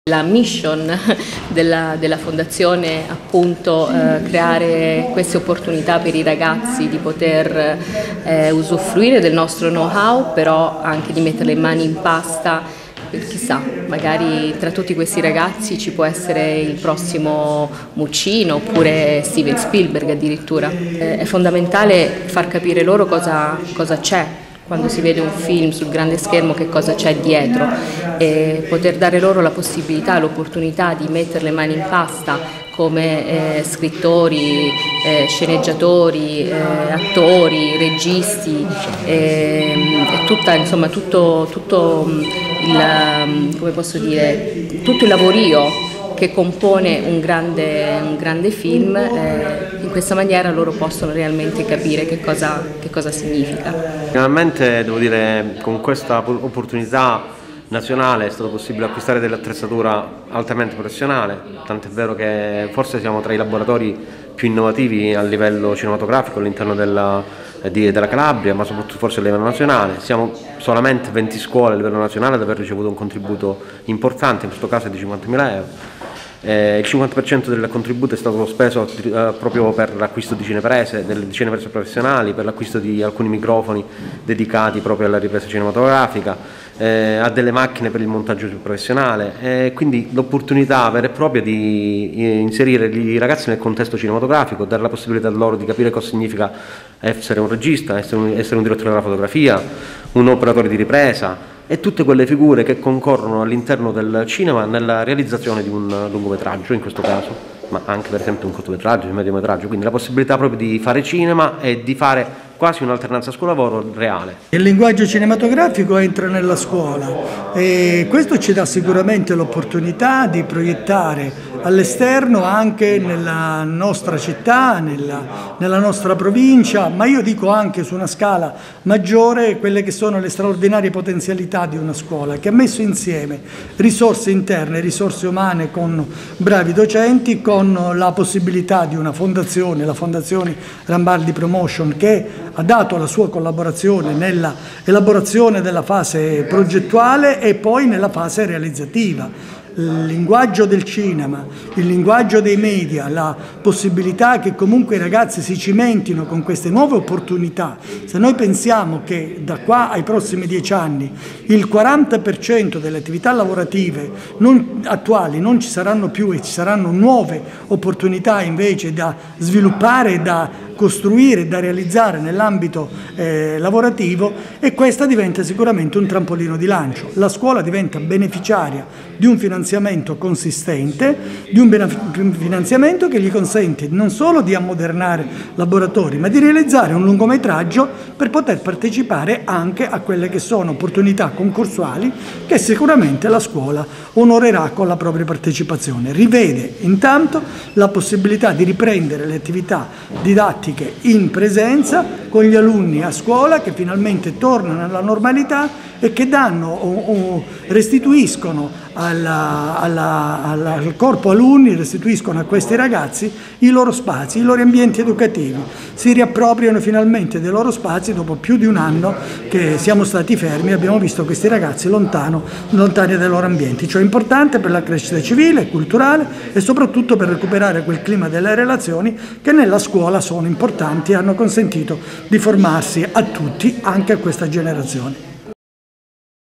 La mission della fondazione è appunto creare queste opportunità per i ragazzi di poter usufruire del nostro know-how, però anche di mettere le mani in pasta. Chissà, magari tra tutti questi ragazzi ci può essere il prossimo Muccino oppure Steven Spielberg addirittura. È fondamentale far capire loro cosa c'è quando si vede un film sul grande schermo, che cosa c'è dietro, e poter dare loro la possibilità, l'opportunità di mettere le mani in pasta come scrittori, sceneggiatori, attori, registi, insomma tutto il lavorio che compone un grande film. In questa maniera loro possono realmente capire che cosa significa. Finalmente, devo dire, con questa opportunità nazionale è stato possibile acquistare dell'attrezzatura altamente professionale, tant'è vero che forse siamo tra i laboratori più innovativi a livello cinematografico all'interno della Calabria, ma soprattutto forse a livello nazionale. Siamo solamente 20 scuole a livello nazionale ad aver ricevuto un contributo importante, in questo caso è di 50.000 euro. Il 50% del contributo è stato speso proprio per l'acquisto di cineprese, delle cineprese professionali, per l'acquisto di alcuni microfoni dedicati proprio alla ripresa cinematografica, a delle macchine per il montaggio più professionale, quindi l'opportunità vera e propria di inserire i ragazzi nel contesto cinematografico, dare la possibilità loro di capire cosa significa essere un regista, essere un direttore della fotografia, un operatore di ripresa, e tutte quelle figure che concorrono all'interno del cinema nella realizzazione di un lungometraggio in questo caso, ma anche per esempio un cortometraggio, un mediometraggio, quindi la possibilità proprio di fare cinema e di fare quasi un'alternanza scuola-lavoro reale. Il linguaggio cinematografico entra nella scuola e questo ci dà sicuramente l'opportunità di proiettare all'esterno anche nella nostra città, nella nostra provincia, ma io dico anche su una scala maggiore quelle che sono le straordinarie potenzialità di una scuola che ha messo insieme risorse interne, risorse umane con bravi docenti, con la possibilità di una fondazione, la Fondazione Rambaldi Promotion, che ha dato la sua collaborazione nella elaborazione della fase progettuale e poi nella fase realizzativa. Il linguaggio del cinema, il linguaggio dei media, la possibilità che comunque i ragazzi si cimentino con queste nuove opportunità. Se noi pensiamo che da qua ai prossimi 10 anni il 40% delle attività lavorative attuali non ci saranno più e ci saranno nuove opportunità invece da sviluppare, da costruire, da realizzare nell'ambito lavorativo, e questa diventa sicuramente un trampolino di lancio. La scuola diventa beneficiaria di un finanziamento consistente, di un finanziamento che gli consente non solo di ammodernare laboratori, ma di realizzare un lungometraggio per poter partecipare anche a quelle che sono opportunità concorsuali che sicuramente la scuola onorerà con la propria partecipazione. Rivede intanto la possibilità di riprendere le attività didattiche in presenza con gli alunni a scuola, che finalmente tornano alla normalità e che restituiscono al corpo alunni, restituiscono a questi ragazzi i loro spazi, i loro ambienti educativi. Si riappropriano finalmente dei loro spazi dopo più di un anno che siamo stati fermi e abbiamo visto questi ragazzi lontani dai loro ambienti. Ciò è importante per la crescita civile, culturale e soprattutto per recuperare quel clima delle relazioni che nella scuola sono importanti e hanno consentito di formarsi a tutti, anche a questa generazione.